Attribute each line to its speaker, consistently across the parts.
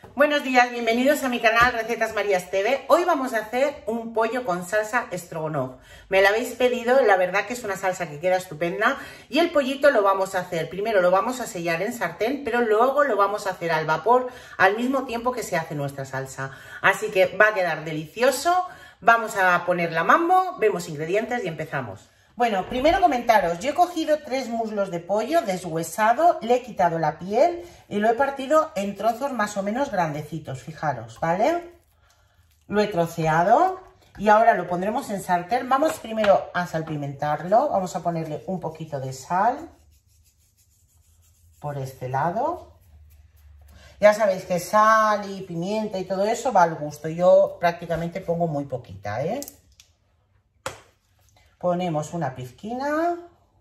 Speaker 1: Buenos días, bienvenidos a mi canal Recetas Marías TV. Hoy vamos a hacer un pollo con salsa stroganoff. Me la habéis pedido, la verdad que es una salsa que queda estupenda. Y el pollito lo vamos a hacer, primero lo vamos a sellar en sartén, pero luego lo vamos a hacer al vapor al mismo tiempo que se hace nuestra salsa. Así que va a quedar delicioso. Vamos a poner la mambo, vemos ingredientes y empezamos. Bueno, primero comentaros, yo he cogido 3 muslos de pollo deshuesado, le he quitado la piel y lo he partido en trozos más o menos grandecitos, fijaros, ¿vale? Lo he troceado y ahora lo pondremos en sartén. Vamos primero a salpimentarlo, vamos a ponerle un poquito de sal por este lado. Ya sabéis que sal y pimienta y todo eso va al gusto, yo prácticamente pongo muy poquita, ¿eh? Ponemos una pizquina,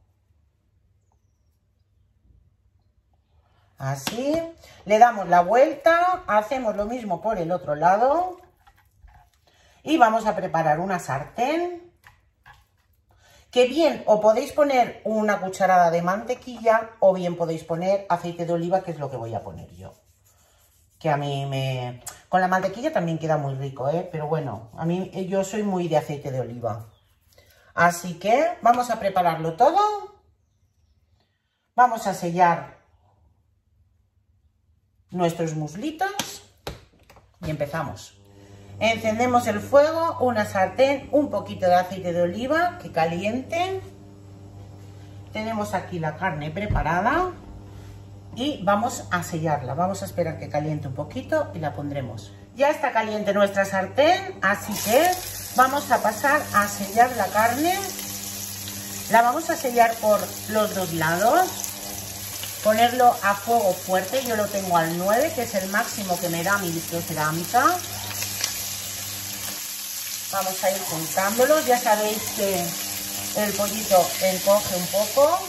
Speaker 1: así, le damos la vuelta, hacemos lo mismo por el otro lado y vamos a preparar una sartén que bien o podéis poner una cucharada de mantequilla o bien podéis poner aceite de oliva, que es lo que voy a poner yo. Que a mí con la mantequilla también queda muy rico, pero bueno, yo soy muy de aceite de oliva. Así que vamos a prepararlo todo. Vamos a sellar nuestros muslitos y empezamos. Encendemos el fuego, una sartén, un poquito de aceite de oliva que caliente. Tenemos aquí la carne preparada y vamos a sellarla. Vamos a esperar que caliente un poquito y la pondremos. Ya está caliente nuestra sartén, así que vamos a pasar a sellar la carne. La vamos a sellar por los dos lados. Ponerlo a fuego fuerte. Yo lo tengo al 9, que es el máximo que me da mi vitrocerámica. Vamos a ir juntándolos. Ya sabéis que el pollito encoge un poco.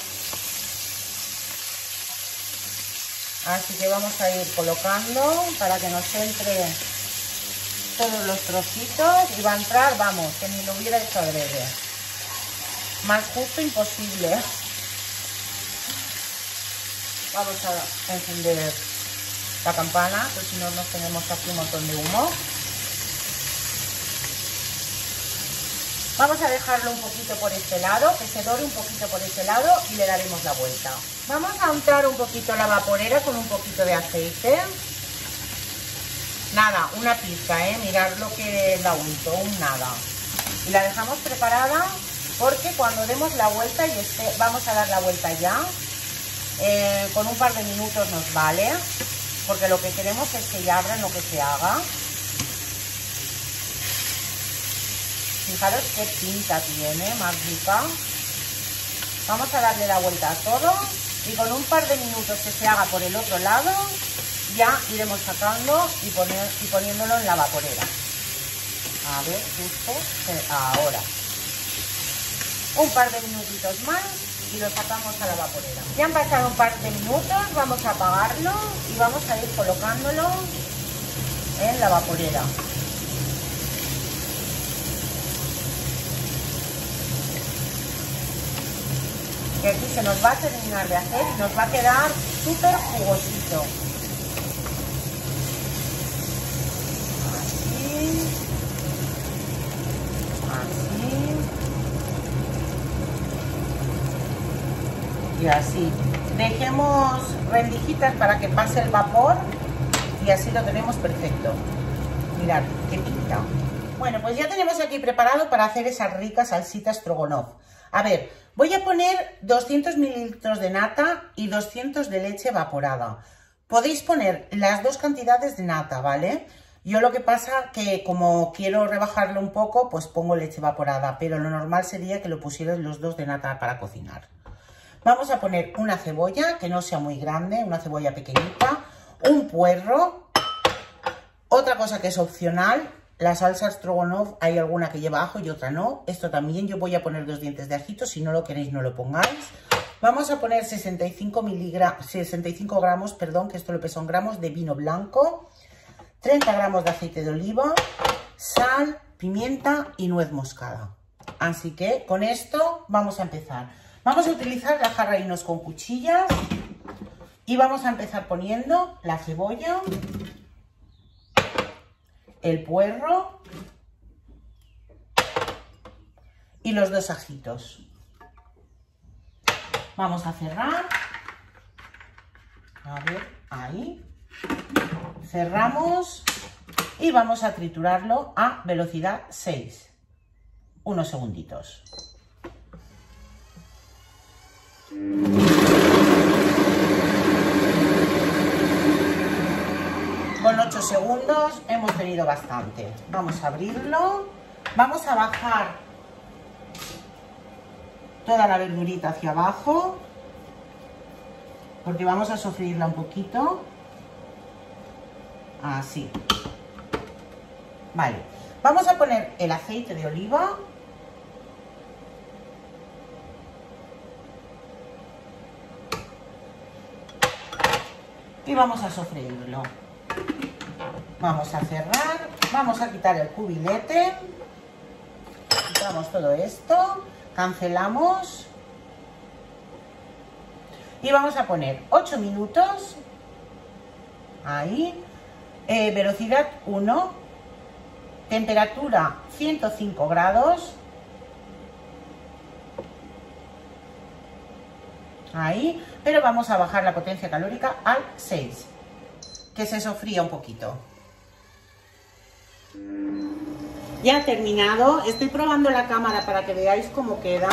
Speaker 1: Así que vamos a ir colocando para que nos entre todos los trocitos y va a entrar, vamos, que ni lo hubiera hecho adrede. Más justo imposible. Vamos a encender la campana, pues si no nos tenemos aquí un montón de humo. Vamos a dejarlo un poquito por este lado, que se dore un poquito por este lado y le daremos la vuelta. Vamos a untar un poquito la vaporera con un poquito de aceite. Nada, una pizca, mirad lo que la unto, un nada. Y la dejamos preparada porque cuando demos la vuelta, vamos a dar la vuelta ya, con un par de minutos nos vale, porque lo que queremos es que ya abra lo que se haga. Fijaros qué pinta tiene, más rica. Vamos a darle la vuelta a todo y con un par de minutos que se haga por el otro lado, ya iremos sacando y poniéndolo en la vaporera. A ver, justo ahora. Un par de minutitos más y lo sacamos a la vaporera. Ya han pasado un par de minutos, vamos a apagarlo y vamos a ir colocándolo en la vaporera. Que aquí se nos va a terminar de hacer y nos va a quedar súper jugosito. Y así, dejemos rendijitas para que pase el vapor y así lo tenemos perfecto. Mirad qué pinta. Bueno, pues ya tenemos aquí preparado para hacer esa rica salsita stroganoff. A ver, voy a poner 200 mililitros de nata y 200 de leche evaporada. Podéis poner las dos cantidades de nata, ¿vale? Yo lo que pasa que como quiero rebajarlo un poco, pues pongo leche evaporada, pero lo normal sería que lo pusierais los dos de nata para cocinar. Vamos a poner una cebolla, que no sea muy grande, una cebolla pequeñita, un puerro. Otra cosa que es opcional, la salsa stroganoff hay alguna que lleva ajo y otra no. Esto también yo voy a poner 2 dientes de ajito, si no lo queréis no lo pongáis. Vamos a poner 65 gramos, perdón, que esto lo pesa en gramos, de vino blanco, 30 gramos de aceite de oliva, sal, pimienta y nuez moscada. Así que con esto vamos a empezar. Vamos a utilizar la jarra Inox con cuchillas y vamos a empezar poniendo la cebolla, el puerro y los 2 ajitos. Vamos a cerrar. A ver, ahí. Cerramos y vamos a triturarlo a velocidad 6. Unos segunditos. Con 8 segundos hemos tenido bastante. Vamos a abrirlo. Vamos a bajar toda la verdurita hacia abajo, porque vamos a sofreírla un poquito. Así. Vale. Vamos a poner el aceite de oliva. Y vamos a sofreírlo. Vamos a cerrar. Vamos a quitar el cubilete. Quitamos todo esto. Cancelamos. Y vamos a poner 8 minutos. Ahí. Velocidad 1. Temperatura 105 grados. Ahí. Pero vamos a bajar la potencia calórica al 6. Que se sofría un poquito. Ya ha terminado. Estoy probando la cámara para que veáis cómo queda.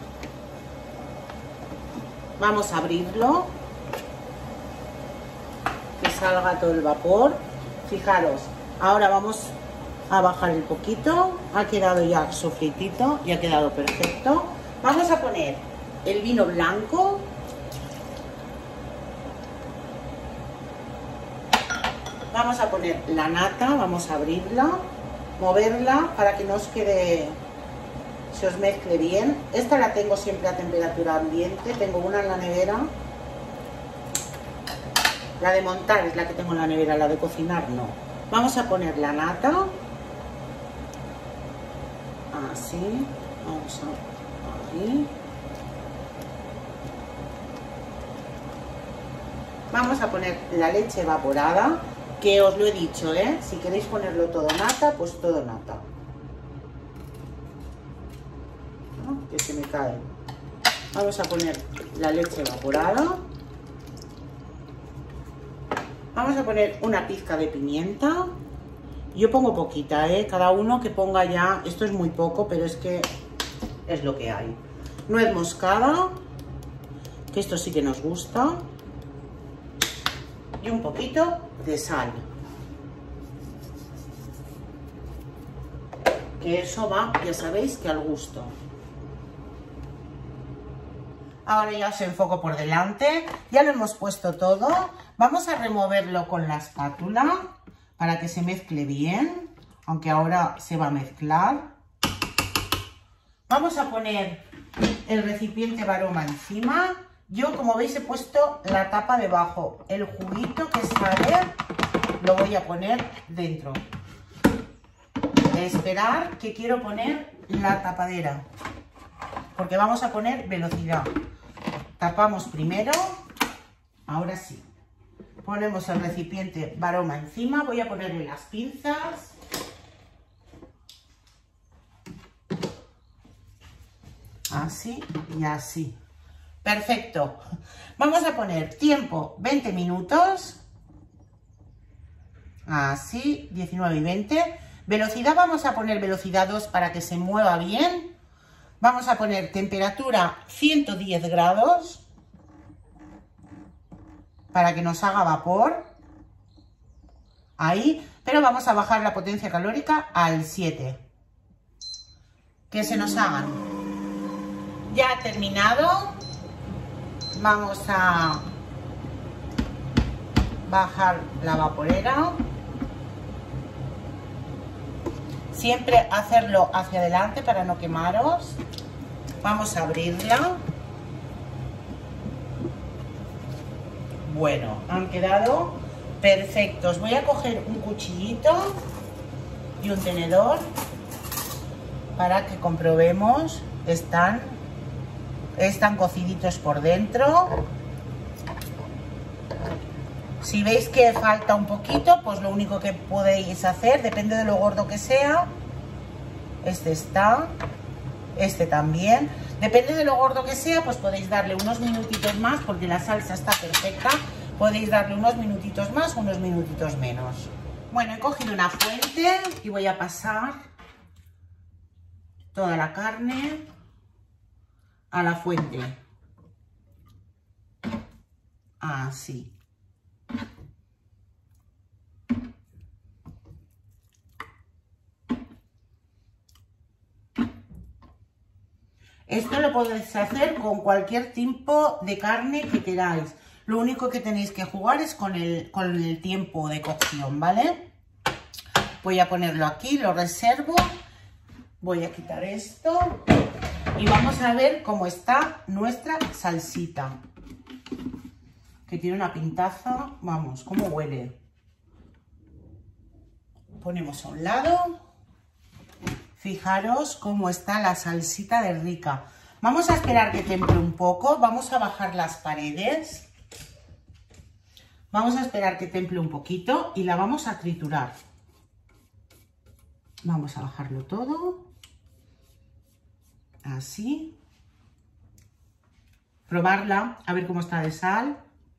Speaker 1: Vamos a abrirlo. Que salga todo el vapor. Fijaros. Ahora vamos a bajar un poquito. Ha quedado ya sofritito. Ya ha quedado perfecto. Vamos a poner el vino blanco. Vamos a poner la nata. Vamos a abrirla. Moverla para que no os quede, se os mezcle bien. Esta la tengo siempre a temperatura ambiente. Tengo una en la nevera. La de montar es la que tengo en la nevera, la de cocinar no. Vamos a poner la nata. Así. Vamos a... Ahí. Vamos a poner la leche evaporada. Que os lo he dicho, ¿eh? Si queréis ponerlo todo nata, pues todo nata. ¿No? Que se me cae. Vamos a poner la leche evaporada. Vamos a poner una pizca de pimienta. Yo pongo poquita, ¿eh? Cada uno que ponga ya... Esto es muy poco, pero es que es lo que hay. Nuez moscada, que esto sí que nos gusta. Y un poquito de sal. Que eso va, ya sabéis, que al gusto. Ahora ya os enfoco por delante. Ya lo hemos puesto todo. Vamos a removerlo con la espátula para que se mezcle bien. Aunque ahora se va a mezclar. Vamos a poner el recipiente Varoma encima. Yo, como veis, he puesto la tapa debajo. El juguito que sale lo voy a poner dentro. Esperar, que quiero poner la tapadera. Porque vamos a poner velocidad. Tapamos primero. Ahora sí. Ponemos el recipiente Varoma encima. Voy a ponerle las pinzas. Así y así. Perfecto. Vamos a poner tiempo 20 minutos. Así, 19 y 20. Velocidad vamos a poner velocidad 2 para que se mueva bien. Vamos a poner temperatura 110 grados para que nos haga vapor. Ahí. Pero vamos a bajar la potencia calórica al 7. Que se nos hagan. Ya ha terminado. Vamos a bajar la vaporera. Siempre hacerlo hacia adelante para no quemaros. Vamos a abrirla. Bueno, han quedado perfectos. Voy a coger un cuchillito y un tenedor para que comprobemos. Están cociditos por dentro. Si veis que falta un poquito, pues lo único que podéis hacer, depende de lo gordo que sea, este está, este también, depende de lo gordo que sea, pues podéis darle unos minutitos más, porque la salsa está perfecta, podéis darle unos minutitos más, unos minutitos menos. Bueno, he cogido una fuente y voy a pasar toda la carne a la fuente, así. Esto lo podéis hacer con cualquier tipo de carne que queráis. Lo único que tenéis que jugar es con el tiempo de cocción, ¿vale? Voy a ponerlo aquí, lo reservo. Voy a quitar esto. Y vamos a ver cómo está nuestra salsita. Que tiene una pintaza. Vamos, cómo huele. Ponemos a un lado. Fijaros cómo está la salsita de rica. Vamos a esperar que temple un poco. Vamos a bajar las paredes. Vamos a esperar que temple un poquito y la vamos a triturar. Vamos a bajarlo todo. Así. Probarla, a ver cómo está de sal.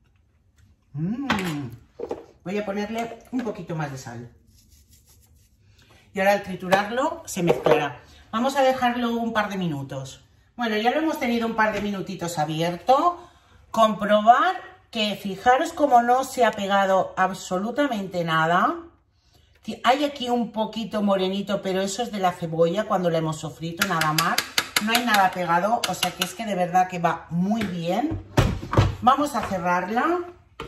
Speaker 1: Voy a ponerle un poquito más de sal. Y ahora al triturarlo se mezclará. Vamos a dejarlo un par de minutos. Bueno, ya lo hemos tenido un par de minutitos abierto. Comprobar que fijaros cómo no se ha pegado absolutamente nada. Hay aquí un poquito morenito, pero eso es de la cebolla cuando la hemos sofrito, nada más. No hay nada pegado, o sea que es que de verdad que va muy bien. Vamos a cerrarla.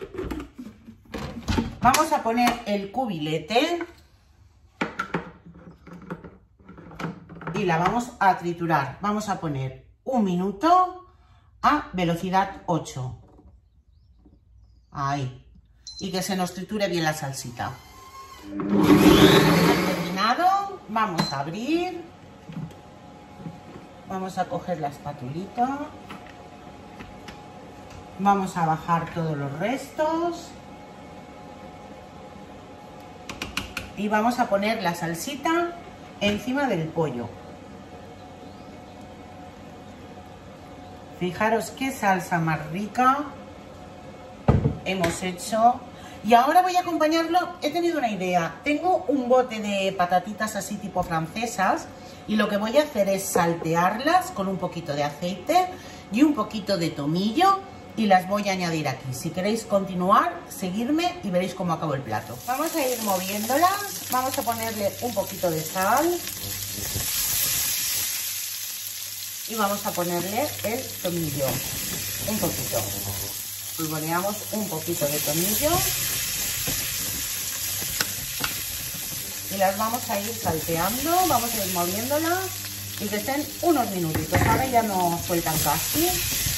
Speaker 1: Vamos a poner el cubilete. Y la vamos a triturar. Vamos a poner 1 minuto a velocidad 8. Ahí. Y que se nos triture bien la salsita. Terminado. Vamos a abrir. Vamos a coger la espatulita. Vamos a bajar todos los restos. Y vamos a poner la salsita encima del pollo. Fijaros qué salsa más rica hemos hecho. Y ahora voy a acompañarlo. He tenido una idea. Tengo un bote de patatitas así tipo francesas. Y lo que voy a hacer es saltearlas con un poquito de aceite y un poquito de tomillo. Y las voy a añadir aquí. Si queréis continuar, seguidme y veréis cómo acabo el plato. Vamos a ir moviéndolas. Vamos a ponerle un poquito de sal. Y vamos a ponerle el tomillo. Un poquito. Polvoreamos un poquito de tomillo. Y las vamos a ir salteando. Vamos a ir moviéndolas. Y que estén unos minutitos. Ahora ya no sueltan casi.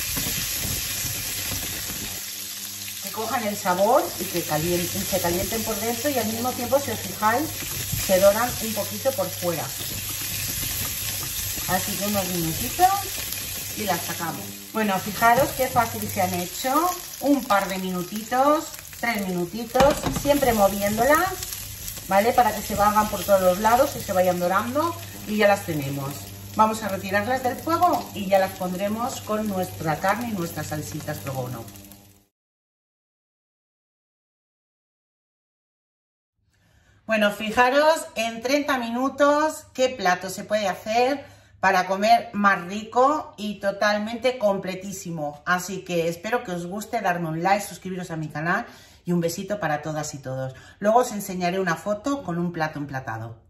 Speaker 1: Que cojan el sabor y que se calienten por dentro. Y al mismo tiempo, si os fijáis, se doran un poquito por fuera. Así que unos minutitos y las sacamos. Bueno, fijaros qué fácil se han hecho. Un par de minutitos, 3 minutitos, siempre moviéndolas, ¿vale? Para que se vayan por todos los lados y se vayan dorando y ya las tenemos. Vamos a retirarlas del fuego y ya las pondremos con nuestra carne y nuestras salsitas pro bono. Bueno, fijaros en 30 minutos qué plato se puede hacer para comer más rico y totalmente completísimo. Así que espero que os guste, darme un like, suscribiros a mi canal y un besito para todas y todos. Luego os enseñaré una foto con un plato emplatado.